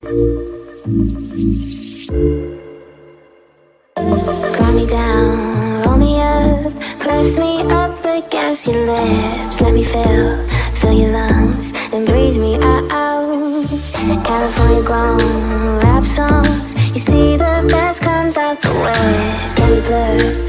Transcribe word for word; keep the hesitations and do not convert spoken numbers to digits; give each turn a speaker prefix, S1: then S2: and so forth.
S1: Calm me down, roll me up, press me up against your lips. Let me fill, fill your lungs, then breathe me out. California grown rap songs, you see the best comes out the west. Let me blur